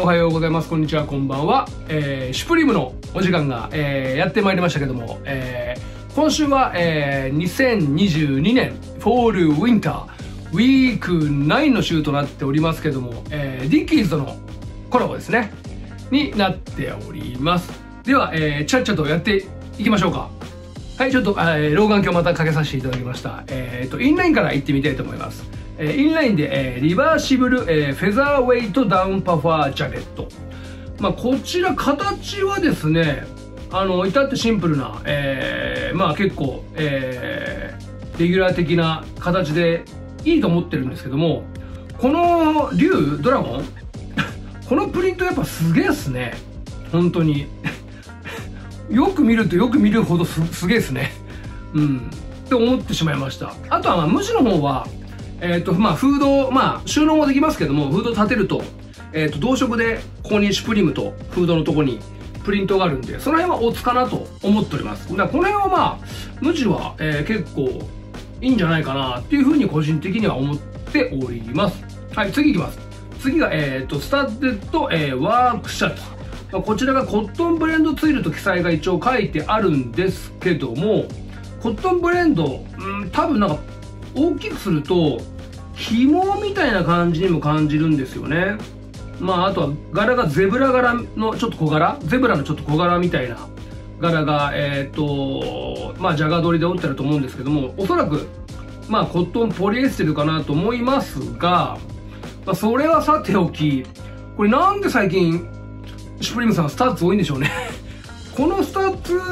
はようございます。こんにちは、こんばんは。シュプリームのお時間が、やってまいりましたけども、今週は、2022年フォールウィンターウィーク9の週となっておりますけども、ディッキーズとのコラボですねになっております。では、ちゃっちゃとやっていきましょうか。はい、ちょっと、老眼鏡またかけさせていただきました。インラインから行ってみたいと思います。インラインで、リバーシブル、フェザーウェイトダウンパファージャケット。こちら形はですね、至ってシンプルな、結構、レギュラー的な形でいいと思ってるんですけども、この竜ドラゴンこのプリントやっぱすげえっすね。本当によく見るとよく見るほどすげえっすね。って思ってしまいました。あとは無地の方はフード、収納もできますけども、フード立てると、同色でここにシュプリームとフードのとこにプリントがあるんで、その辺はおつかなと思っております。だからこの辺は無地は、結構いいんじゃないかなっていうふうに個人的には思っております。はい、次いきます。次が、スタッデッド、ワークシャツ。こちらがコットンブレンドツイルと記載が一応書いてあるんですけども、コットンブレンド、多分なんか大きくすると紐みたいな感じにも感じるんですよね。あとは柄がゼブラ柄のちょっと小柄、ゼブラのちょっと小柄みたいな柄がジャガードりで折ってあると思うんですけども、おそらくコットンポリエステルかなと思いますが、それはさておき、これなんで最近シュプリームさんスタッツ多いんでしょうねこのスタッツ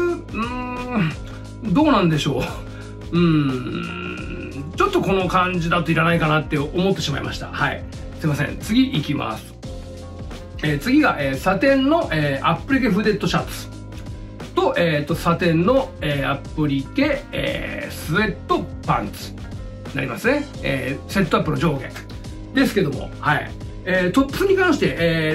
どうなんでしょう。ちょっとこの感じだといらないかなって思ってしまいました。はい。すいません。次いきます。次が、サテンの、アップリケフデッドシャツと、サテンの、アップリケ、スウェットパンツになりますね。セットアップの上下ですけども、はい。トップスに関して、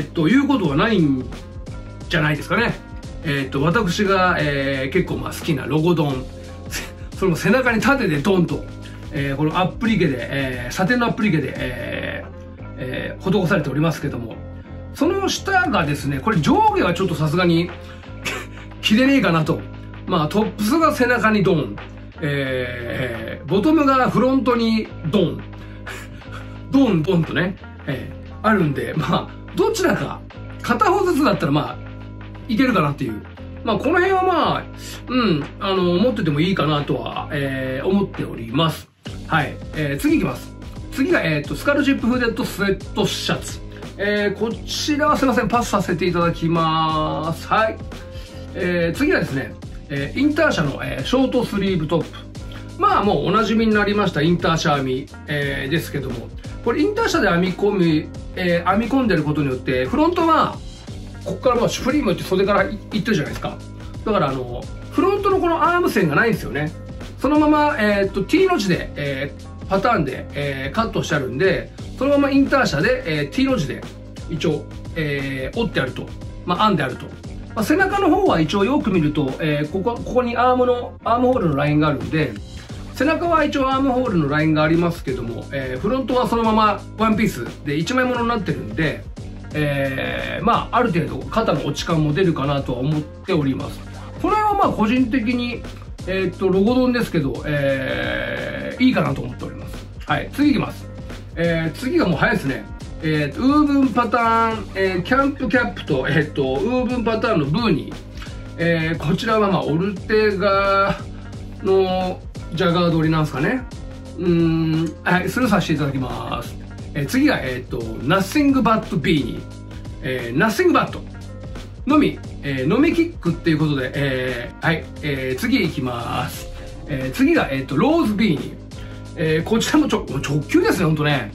言うことはないんじゃないですかね。私が、結構好きなロゴドン。それも背中に縦でドンと、このアップリケで、サテンのアップリケで、施されておりますけども、その下がですね、これ上下はちょっとさすがに着れねえかなと。トップスが背中にドン、ボトムがフロントにドン、ドンドンとね、あるんで、どちらか片方ずつだったらいけるかなっていう。この辺は持っててもいいかなとは、思っております。はい。次いきます。次が、スカルジップフーデッドスウェットシャツ。こちらはすいません、パスさせていただきます。はい。次はですね、インター社の、ショートスリーブトップ。もうお馴染みになりましたインター社編み、ですけども、これインター社で編み込んでることによって、フロントは、ここからシュプリームって袖からいってるじゃないですか。だからフロントのこのアーム線がないんですよね。そのまま、T の字で、パターンで、カットしてあるんで、そのままインター社で、T の字で一応、折ってあると。編んであると。背中の方は一応よく見ると、ここにアームホールのラインがあるんで、背中は一応アームホールのラインがありますけども、フロントはそのままワンピースで一枚物になってるんで、ある程度肩の落ち感も出るかなとは思っております。この辺は個人的に、ロゴドンですけど、いいかなと思っております。はい、次いきます。次がもう早いですね。ウーブンパターン、キャンプキャップと、ウーブンパターンのブーニー。こちらはオルテガのジャガードりなんですかね。はい、スルーさせていただきます。次が、Nothing But Beanie。Nothing But のみ、のみキックっていうことで、はい、次いきます。次が、ローズビーニー。こちらも直球ですね、ほんとね。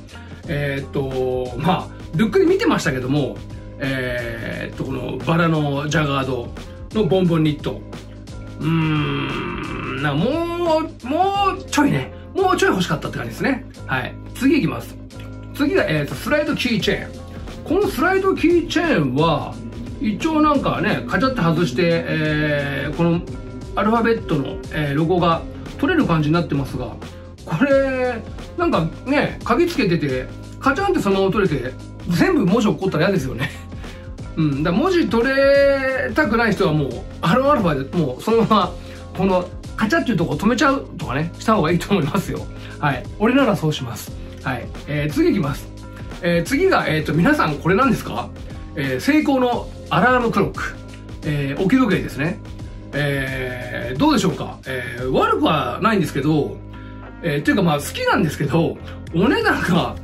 ルックで見てましたけども、このバラのジャガードのボンボンニット。もうちょいね、もうちょい欲しかったって感じですね。はい。次いきます。次が、スライドキーチェーン。このスライドキーチェーンは、一応なんかね、カチャって外して、このアルファベットの、ロゴが取れる感じになってますが、これ、なんかね、鍵つけてて、カチャンってそのまま取れて、全部文字起こったら嫌ですよね。 だから文字取れたくない人はもうアロンアルファでもうそのままこのカチャっていうとこ止めちゃうとかねした方がいいと思いますよ。はい、俺ならそうします。はい、次いきます。次が皆さんこれなんですか？セイコーのアラームクロック、置き時計ですね。どうでしょうか？悪くはないんですけど、っていうかまあ好きなんですけど、お値段が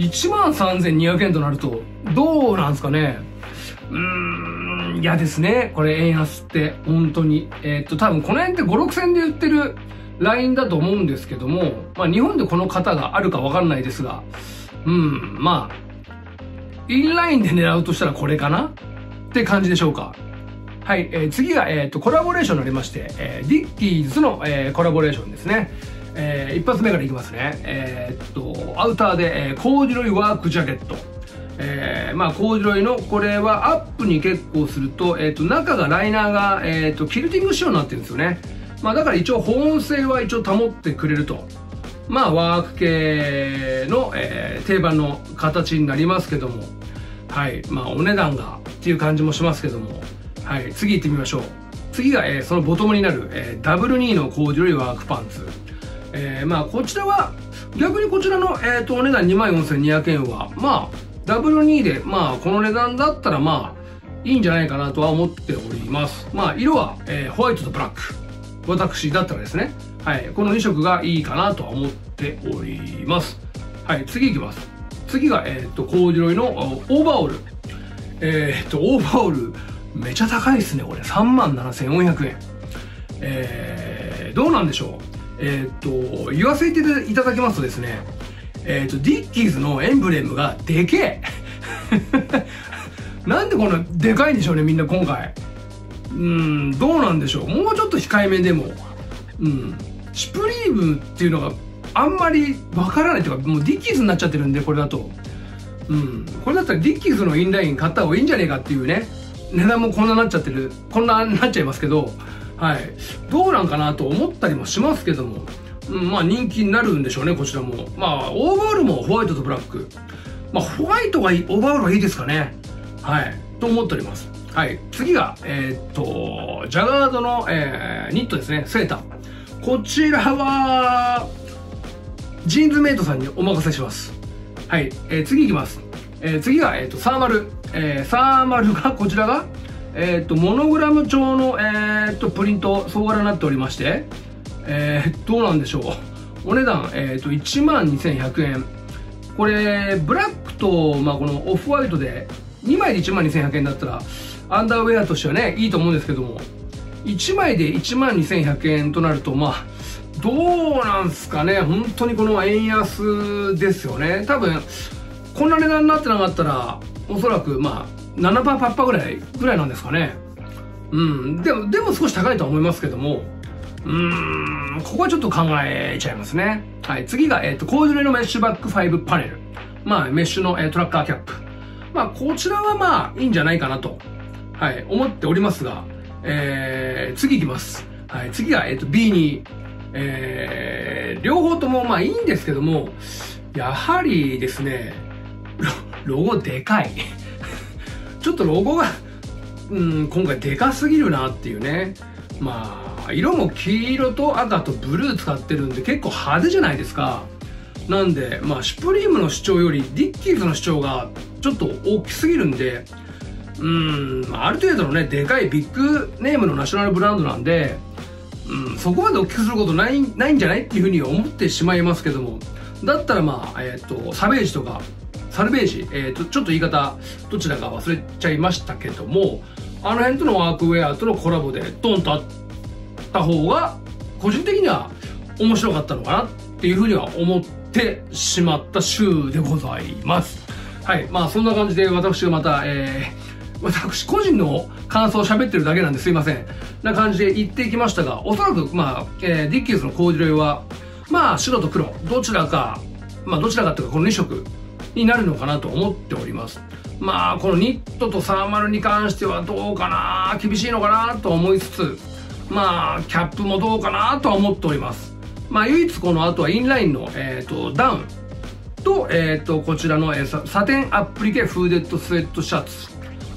13,200円となるとどうなんですかね。嫌ですね。これ円安って本当に。多分この辺って5、6千で売ってるラインだと思うんですけども、まあ日本でこの型があるかわかんないですが、まあ、インラインで狙うとしたらこれかなって感じでしょうか。はい、次が、コラボレーションになりまして、ディッキーズの、コラボレーションですね。一発目からいきますね。アウターで、コーデュロイワークジャケット。まあ、コーデュロイの、これはアップに結構すると、中がライナーが、キルティング仕様になってるんですよね。まあ、だから一応保温性は一応保ってくれると。まあ、ワーク系の、定番の形になりますけども。はい。まあ、お値段がっていう感じもしますけども。はい。次行ってみましょう。次が、そのボトムになる、ダブルニーのコーデュロイワークパンツ。まあ、こちらは、逆にこちらの、お値段 24,200 円は、まあ、ダブル2で、まあ、この値段だったら、まあ、いいんじゃないかなとは思っております。まあ、色は、ホワイトとブラック。私だったらですね。はい。この2色がいいかなとは思っております。はい。次いきます。次が、コーデュロイのオーバーオール。オーバーオール、めちゃ高いですね、これ。37,400円。どうなんでしょう。言わせていただきますとですね、ディッキーズのエンブレムがでけえなんでこんなでかいんでしょうね、みんな今回。どうなんでしょう。もうちょっと控えめでも。シュプリームっていうのがあんまりわからないというか、もうディッキーズになっちゃってるんで、これだと。これだったらディッキーズのインライン買った方がいいんじゃねえかっていうね。値段もこんななっちゃってる。こんなになっちゃいますけど、はい。どうなんかなと思ったりもしますけども。まあ人気になるんでしょうね、こちらも。まあ、オーバーオールもホワイトとブラック。まあ、ホワイトがいい、オーバーオールがいいですかね。はい。と思っております。はい。次が、ジャガードの、ニットですね、セーター。こちらは、ジーンズメイトさんにお任せします。はい。次いきます。次が、サーマル。サーマルが、こちらが、モノグラム調の、プリント、総柄になっておりまして、どうなんでしょう。お値段、12,100円。これ、ブラックと、まあ、このオフホワイトで、2枚で12,100円だったら、アンダーウェアとしてはね、いいと思うんですけども、1枚で12,200円となると、まあ、どうなんすかね。本当にこの円安ですよね。多分、こんな値段になってなかったら、おそらく、まあ、7%、8%ぐらいなんですかね。でも少し高いとは思いますけども、ここはちょっと考えちゃいますね。はい。次が、コーデュロイのメッシュバック5パネル。まあ、メッシュの、トラッカーキャップ。まあ、こちらはまあ、いいんじゃないかなと、はい、思っておりますが、次いきます。はい。次が、B2。両方ともまあいいんですけども、やはりですね、ロゴでかい。ちょっとロゴが、今回でかすぎるなっていうね。まあ、色も黄色と赤とブルー使ってるんで結構派手じゃないですか。なんで、まあ、シュプリームの主張よりディッキーズの主張がちょっと大きすぎるんで、ある程度のね、でかいビッグネームのナショナルブランドなんで、そこまで大きくすることないんじゃないっていうふうに思ってしまいますけども、だったらまあ、サベージとか、サルベージ、ちょっと言い方、どちらか忘れちゃいましたけども、あの辺とのワークウェアとのコラボでドンとあった方が、個人的には面白かったのかなっていうふうには思ってしまった週でございます。はい。まあ、そんな感じで私がまた、私個人の感想を喋ってるだけなんですいません。な感じで言っていきましたが、おそらく、まあ、ディッキーズのコーデュロイは、まあ、白と黒、どちらかっていうか、この2色になるのかなと思っております。まあ、このニットとサーマルに関してはどうかな、厳しいのかなと思いつつ、まあ、キャップもどうかなとは思っております。まあ、唯一この後はインラインの、ダウンと、こちらの、サテンアップリケフーデッドスウェットシャツ。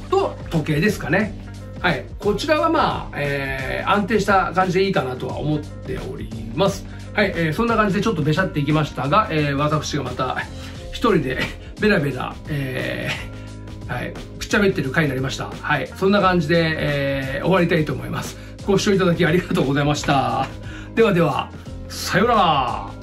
と時計ですかね。はい。こちらはまあ、安定した感じでいいかなとは思っております。はい。そんな感じでちょっとべしゃっていきましたが、私がまた一人でベラベラ、はい。くっちゃべってる回になりました。はい。そんな感じで、終わりたいと思います。ご視聴いただきありがとうございました。ではでは、さようなら。